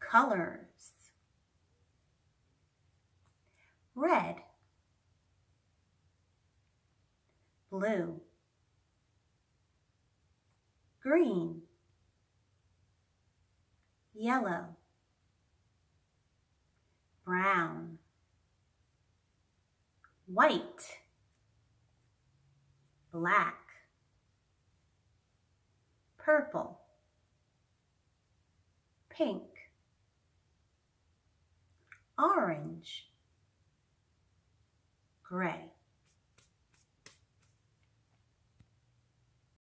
colors. Red, blue, green, yellow, brown, white, black, purple, pink, orange, gray.